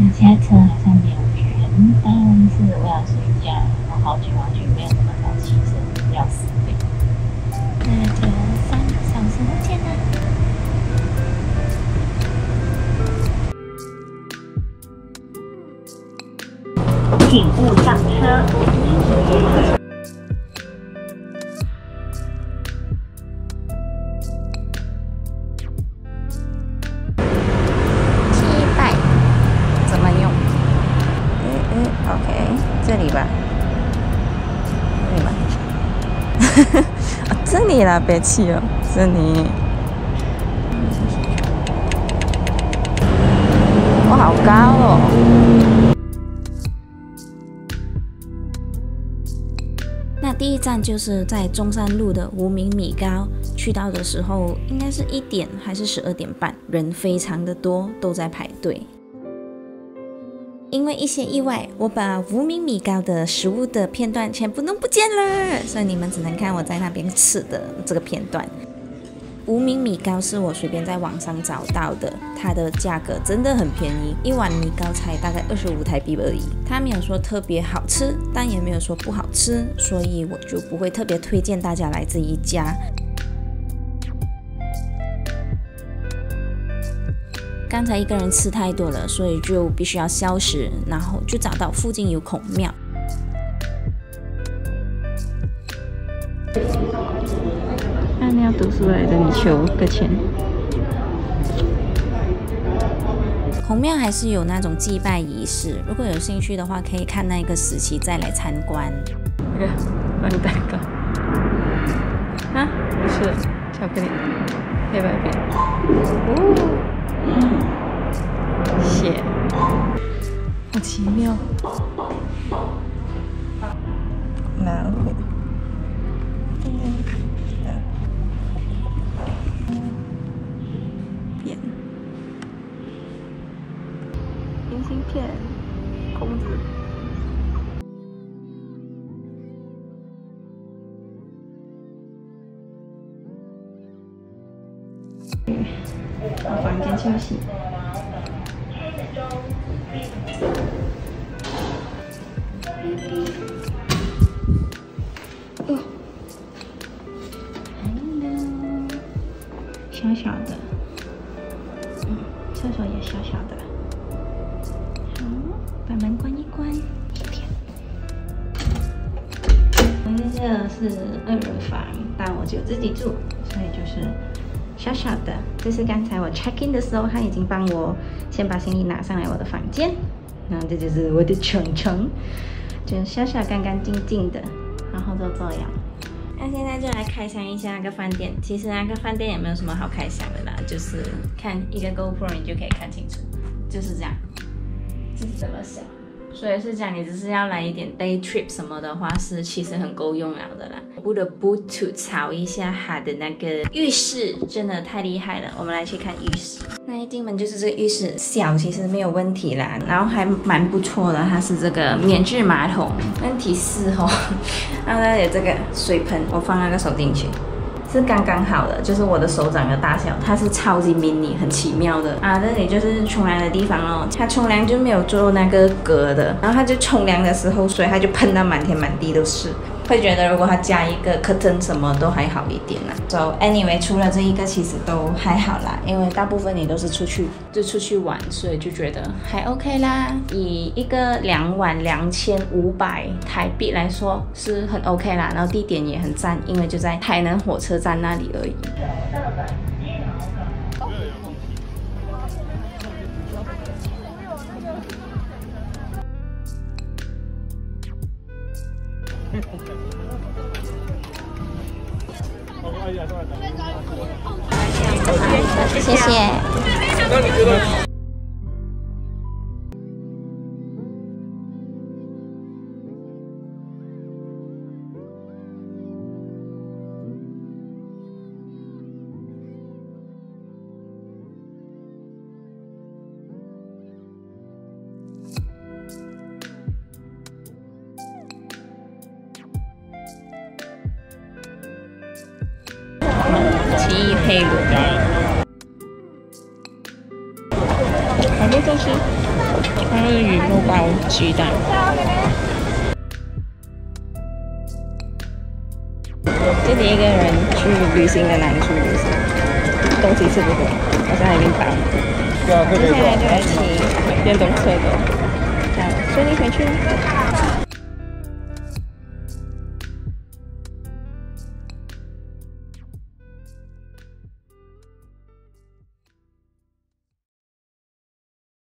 现在车好像没有人，但是我要睡觉，我好久没有那么早起身，要死了。那就3小时后见啦。请勿上车。 OK， 这里吧，这里吧，这里啦，别气哦，这里。哇，好高哦！那第一站就是在中山路的无名米糕，去到的时候应该是1点还是12点半，人非常的多，都在排队。因为一些意外，我把无名米糕的食物的片段全部弄不见了，所以你们只能看我在那边吃的这个片段。无名米糕是我随便在网上找到的，它的价格真的很便宜，1碗米糕才大概25台币而已。它没有说特别好吃，但也没有说不好吃，所以我就不会特别推荐大家来这一家。刚才一个人吃太多了，所以就必须要消食，然后就找到附近有孔庙。那你要读书来这里求个签。孔庙还是有那种祭拜仪式，如果有兴趣的话，可以看那个时期再来参观。这个帮你带个啊，不是巧克力，黑白饼。哦。血，好奇妙。老虎，扁，明信片，孔子。到房间休息。小小的，厕所也小小的。好，把门关一关。这个是2人房，但我就自己住，所以就是小小的。这是刚才我 check in 的时候，他已经帮我先把行李拿上来我的房间。然后这就是我的床，就小小干干净净的，然后就这样。那现在就来开箱一下那个饭店。其实那个饭店也没有什么好开箱的啦，就是看一个 GoPro 你就可以看清楚，就是这样，就是这么小。所以是讲你只是要来一点 day trip 什么的话，是其实很够用了的啦。我不得不吐槽一下它的那个浴室，真的太厉害了。我们来去看浴室。那一进门就是这个浴室，小其实没有问题啦，然后还蛮不错的。它是这个免治马桶，问题是哦，然后呢有这个水盆，我放那个手进去。是刚刚好的，就是我的手掌的大小，它是超级 mini， 很奇妙的啊！这里就是冲凉的地方哦，它冲凉就没有做那个隔的，然后它就冲凉的时候水它就喷到满天满地都是，会觉得如果它加一个 curtain 什么都还好一点啦。So anyway， 除了这一个其实都还好啦，因为大部分你都是出去玩，所以就觉得还 OK 啦。以一个2晚2500台币来说是很 OK 啦，然后地点也很赞，因为就在台南火车站那里而已。谢谢。那你觉得？奇异佩鲁，海陆中心。 它是鱼肉包鸡蛋。自己一个人去旅行的难处就是东西吃不多，我现在已经饱了。接下来就来骑电动车了，这样顺利回去。